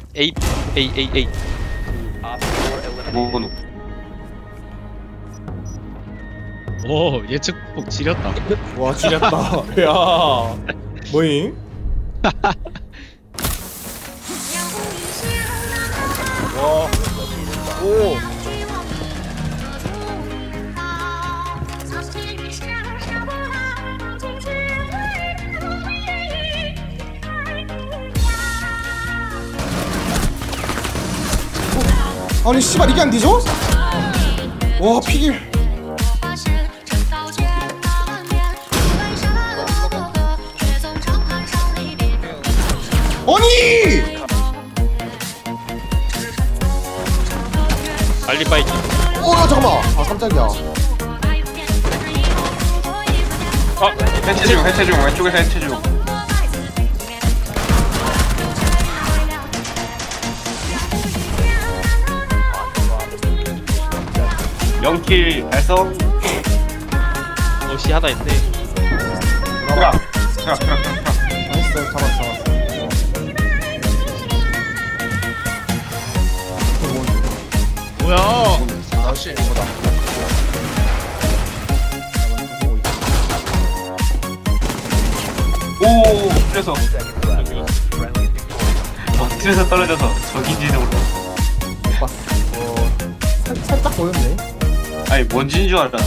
A A A A. 뭐노? 오 예측폭 지렸다. 와 지렸다. 야 뭐임? 와. 오. 아니 씨발 이게 안 뒤져? 와 피길. 아니! 빨리 빨리. 잠깐만. 아 깜짝이야. 해체 중 왼쪽에서 해체 중. 영킬 달성. 옷이 하나 있네. 들어가. 나이스 잡았어. 뭐야? 아씨 이거다. 오, 그래서 틀에서 떨어져서 적인지는 몰라. 못 봤어. 살짝 보였네. 아니 뭔지인 줄 알았어.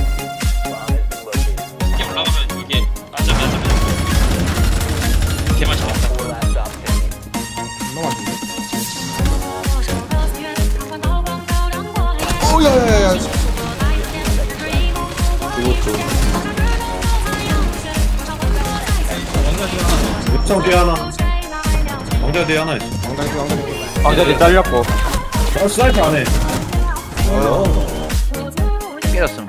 이게 올라가면 이게 안전하면 걔만 잡았다. 존나 맞네. 오야야야. 이것도. 웹창 뒤에 하나. 왕자 뒤에 하나 있어. 왕관이. 방자리 잘렸고 스나이퍼 안 해. 깨졌음.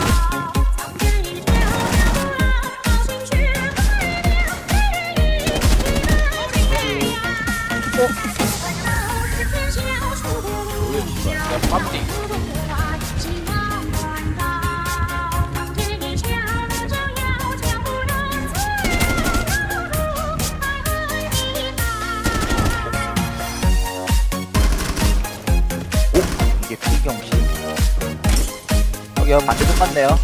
이게 피경씨 여기요 반대 똑같네요.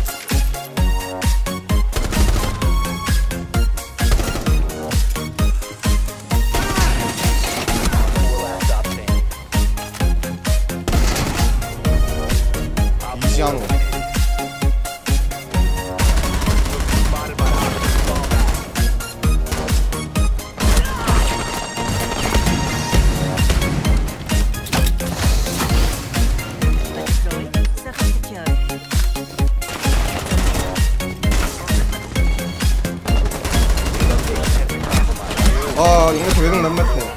이지한호. 아 이렇게 외국 남매트.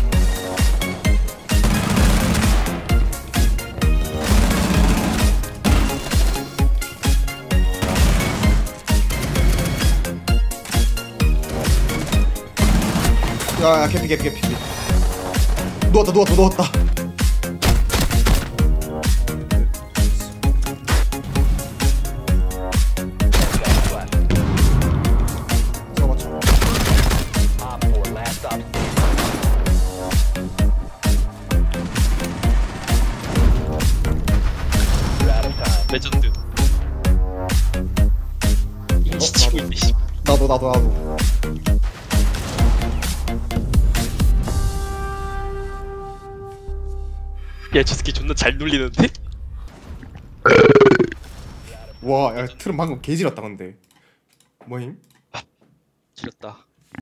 야 개피. 누웠다. 잡았죠. 레전드. 인지치고 있네. 씨. 나도. 야, 저 새끼 존나 잘 눌리는데? 와, 야, 틀은 방금 개지렸다 근데. 뭐임? 지렸다.